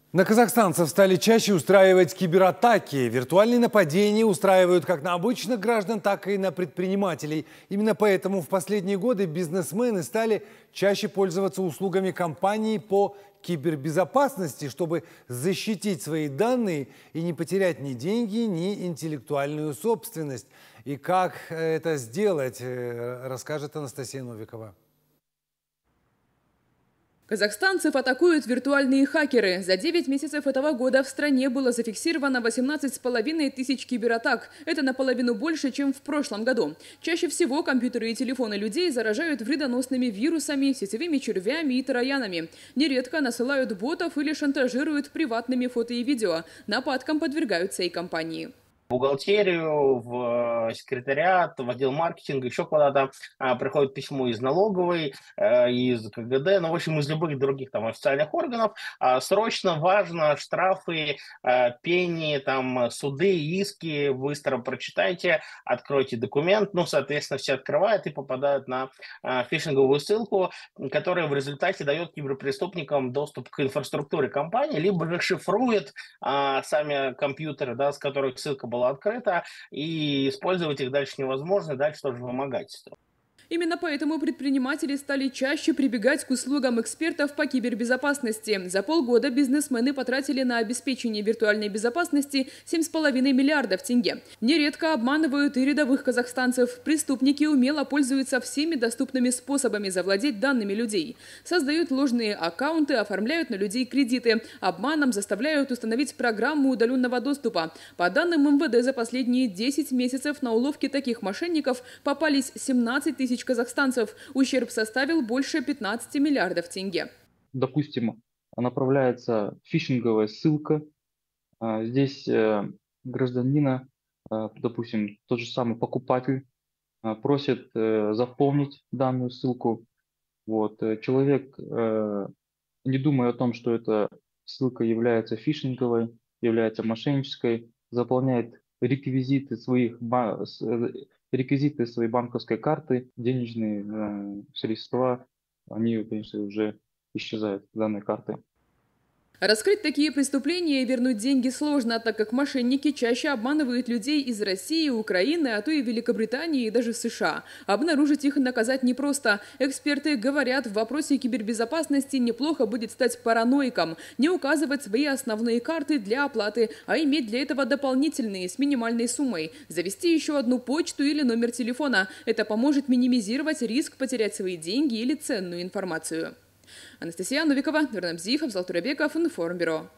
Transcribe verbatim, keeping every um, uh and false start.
На казахстанцев стали чаще устраивать кибератаки. Виртуальные нападения устраивают как на обычных граждан, так и на предпринимателей. Именно поэтому в последние годы бизнесмены стали чаще пользоваться услугами компаний по кибербезопасности, чтобы защитить свои данные и не потерять ни деньги, ни интеллектуальную собственность. И как это сделать, расскажет Анастасия Новикова. Казахстанцев атакуют виртуальные хакеры. За девять месяцев этого года в стране было зафиксировано восемнадцать с половиной тысяч кибератак. Это наполовину больше, чем в прошлом году. Чаще всего компьютеры и телефоны людей заражают вредоносными вирусами, сетевыми червями и троянами. Нередко насылают ботов или шантажируют приватными фото и видео. Нападкам подвергаются и компании. В бухгалтерию, в секретариат, в отдел маркетинга, еще куда-то а, приходит письмо из налоговой, а, из КГД, ну, в общем, из любых других там официальных органов. А, срочно важно штрафы, а, пени, там, суды, иски, быстро прочитайте, откройте документ. Ну, соответственно, все открывают и попадают на а, фишинговую ссылку, которая в результате дает киберпреступникам доступ к инфраструктуре компании, либо же шифрует а, сами компьютеры, да, с которых ссылка была была открыта, и использовать их дальше невозможно, дальше тоже вымогательство. Именно поэтому предприниматели стали чаще прибегать к услугам экспертов по кибербезопасности. За полгода бизнесмены потратили на обеспечение виртуальной безопасности семь с половиной миллиардов тенге. Нередко обманывают и рядовых казахстанцев. Преступники умело пользуются всеми доступными способами завладеть данными людей. Создают ложные аккаунты, оформляют на людей кредиты. Обманом заставляют установить программу удаленного доступа. По данным эм вэ дэ, за последние десять месяцев на уловки таких мошенников попались семнадцать тысяч казахстанцев. Ущерб составил больше пятнадцати миллиардов тенге. Допустим, направляется фишинговая ссылка. Здесь гражданина, допустим, тот же самый покупатель, просит заполнить данную ссылку. Вот. Человек, не думая о том, что эта ссылка является фишинговой, является мошеннической, заполняет реквизиты своих реквизиты своей банковской карты, денежные э, средства, они, конечно, уже исчезают с данной карты. Раскрыть такие преступления и вернуть деньги сложно, так как мошенники чаще обманывают людей из России, Украины, а то и Великобритании и даже США. Обнаружить их и наказать непросто. Эксперты говорят, в вопросе кибербезопасности неплохо будет стать параноиком, не указывать свои основные карты для оплаты, а иметь для этого дополнительные с минимальной суммой. Завести еще одну почту или номер телефона. Это поможет минимизировать риск потерять свои деньги или ценную информацию. Анастасия Новикова, Нурнамзиев, Абзал Турабеков, Информбюро.